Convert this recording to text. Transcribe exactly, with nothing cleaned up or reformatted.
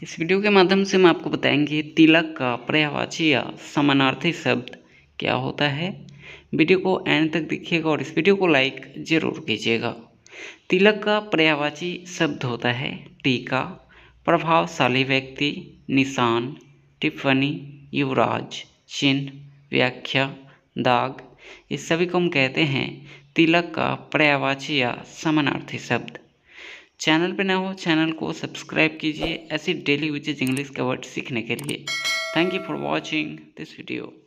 इस वीडियो के माध्यम से हम आपको बताएंगे तिलक का पर्यायवाची या समानार्थी शब्द क्या होता है। वीडियो को एंड तक देखिएगा और इस वीडियो को लाइक जरूर कीजिएगा। तिलक का पर्यायवाची शब्द होता है टीका, प्रभावशाली व्यक्ति, निशान, टिप्पणी, युवराज, चिन्ह, व्याख्या, दाग। इस सभी को हम कहते हैं तिलक का पर्यायवाची या समानार्थी शब्द। चैनल पे नए हो चैनल को सब्सक्राइब कीजिए ऐसी डेली विचेज इंग्लिश का वर्ड सीखने के लिए। Thank you for watching this video.